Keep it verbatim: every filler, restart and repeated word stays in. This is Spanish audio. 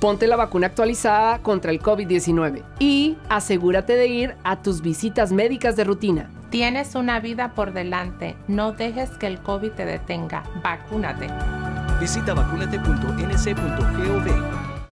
Ponte la vacuna actualizada contra el COVID diecinueve y asegúrate de ir a tus visitas médicas de rutina. Tienes una vida por delante. No dejes que el COVID te detenga. Vacúnate. Visita vacunate punto n c punto gov.